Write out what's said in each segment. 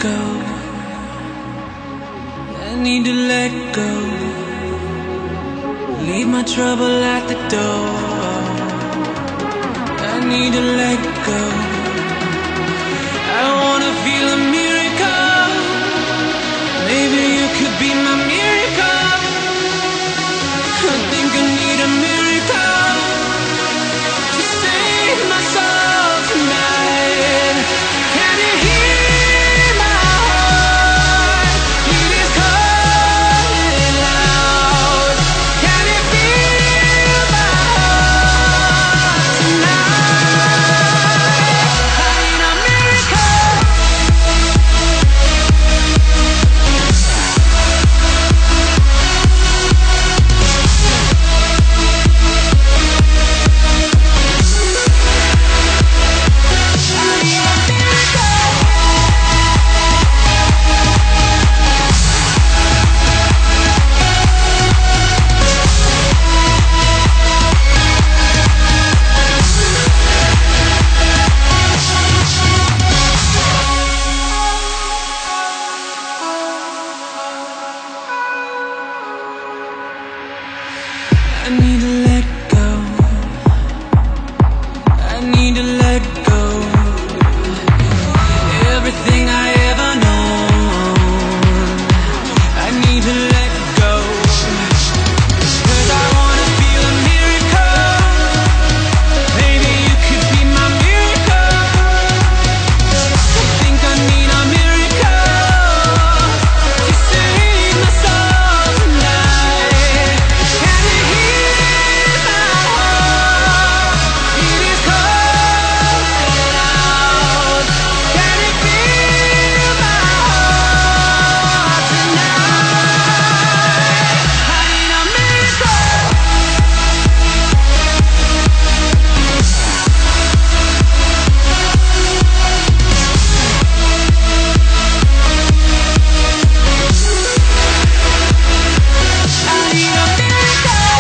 go. I need to let go. Leave my trouble at the door. I need to let go. I wanna feel a miracle. Maybe you could be my miracle. I think I need a miracle to save my soul tonight. Can you hear my heart? It is calling out. Can you feel my heart tonight? I need a miracle. I need to let go. I need to let go. Everything I ever known, I need to let go. 'Cause I wanna feel a miracle. Maybe you could be my miracle. I think I need a miracle to save my soul tonight. Can you hear my heart? It is calling out. Can you feel my heart tonight? I need a miracle. I need a miracle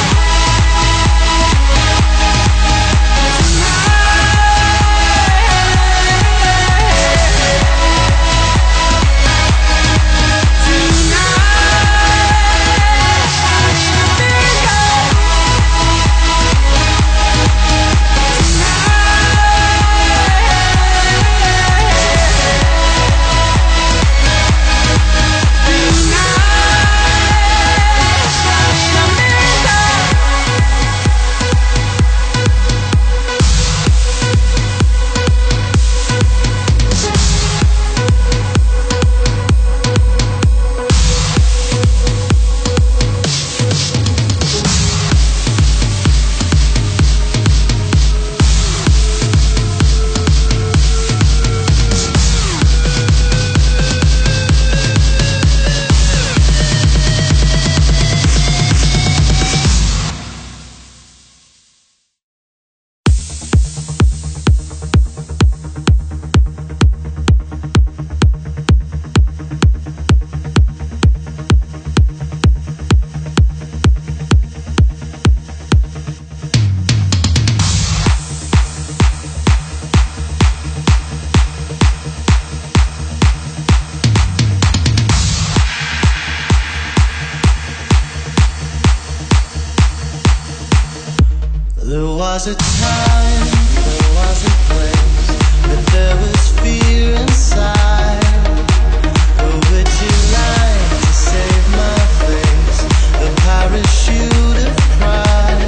There was a time, there was a place, but there was fear inside. Oh, would you like to save my face? The parachute of pride.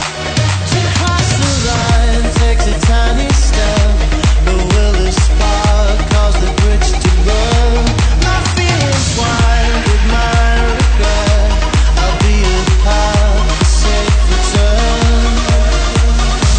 To cross the line takes a tiny step, but will the spark cause the bridge to burn? My feelings wide with my regret. I'll be a path, a safe return.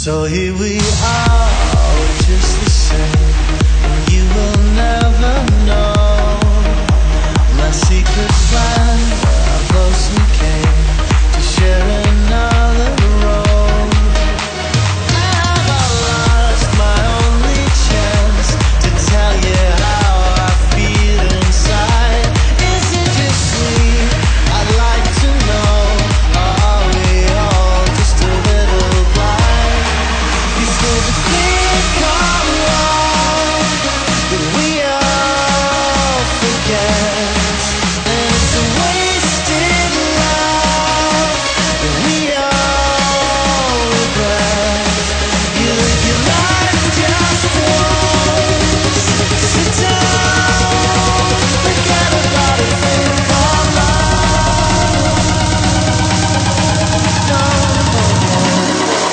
So here we are, just the same. You will never know my secret plan. How close we came to share another road. Have I lost my only chance to tell you how I feel inside? Is it just sweet? I'd like to know. Or are we all just a little blind? You said the thing come wrong, but we all forget. And it's a wasted love that we all regret. You live your life just once. Sit down, forget about a thing called love. Don't forget.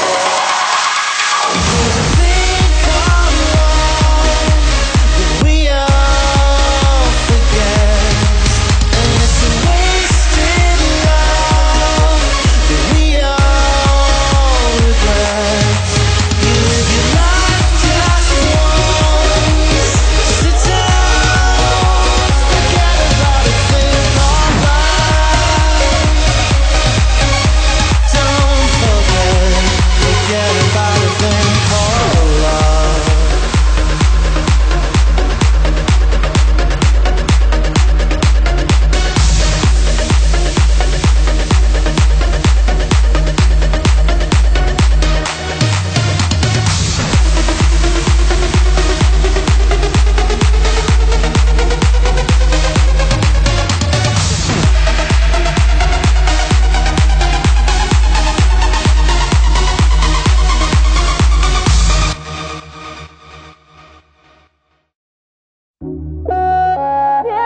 There's a thing called love that we all forget. And it's a wasted love that we all regret. You live your life just once. Sit down, forget about a thing called love. Don't forget about a thing called love.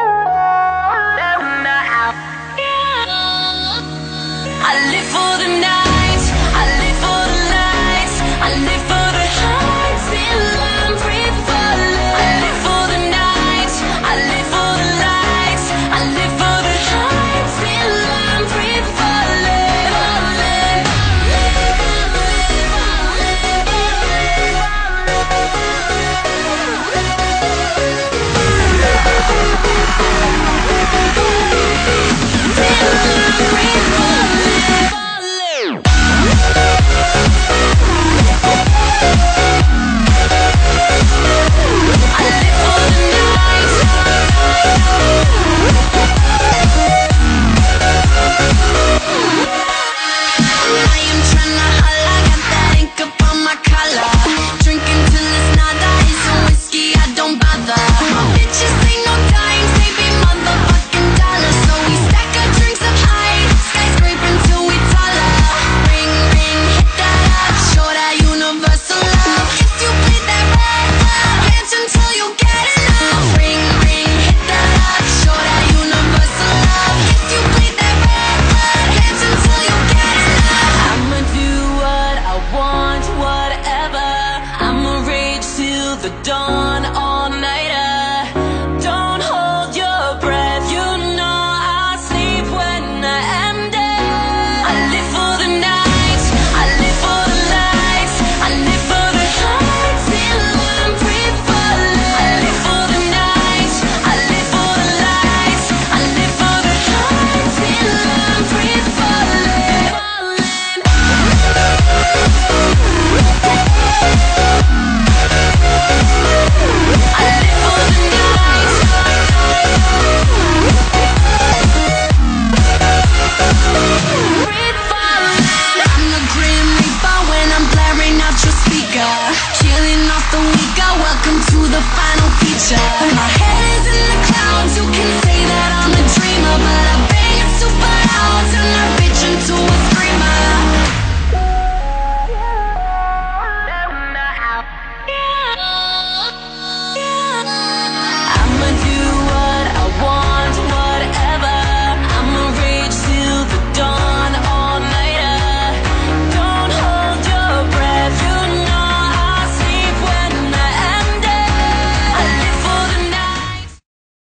I live for the night.